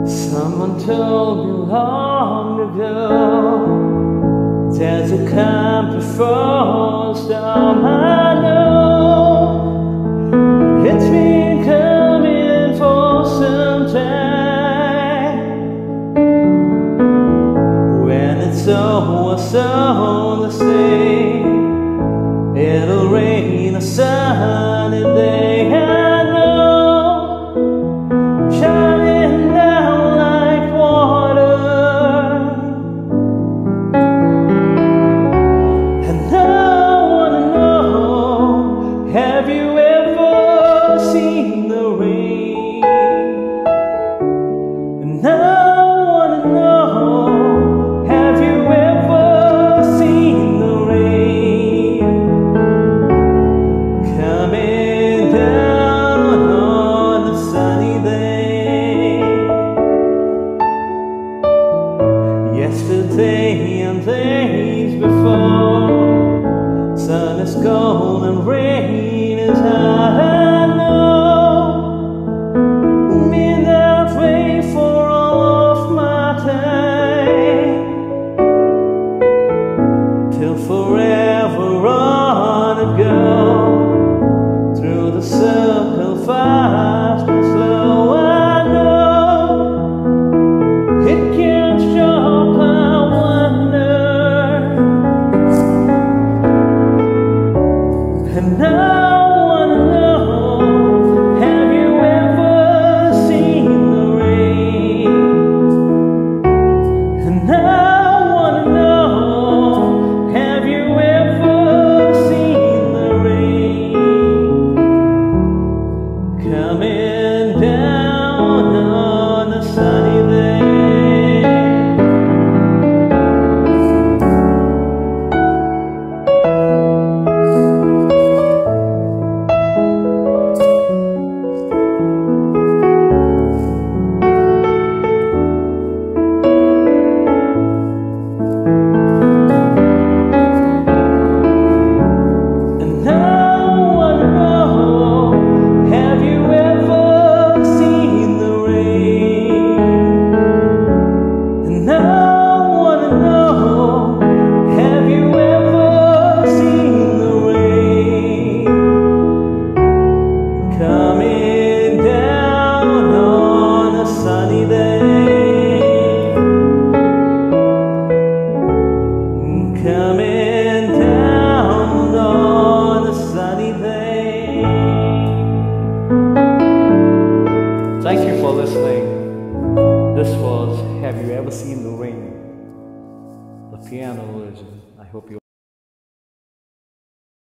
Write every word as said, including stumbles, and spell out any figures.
Someone told me long ago there's a calm before a storm. I know it's been coming for some time. When it's over, so the same, it'll rain a sunny day. I know, shining down like water. And I wanna know, have you ever seen the rain? And I wanna know, have you ever seen the rain coming down on a sunny day? Yesterday and days before, sun is cold and rain is hot. I know, been that way for all of my time, till forever on it goes, through the circle fast and slow. I know it can't stop. I wonder, and I wanna know, have you ever seen the rain? And I wanna know, have you ever seen the rain coming down on a sunny day? And I wanna know, have you ever seen the rain? And I wanna know, have you ever seen the rain coming down on a sunny day? Coming down on a sunny day. Thank you for listening. This was Have You Ever Seen the Rain? The piano version. I hope you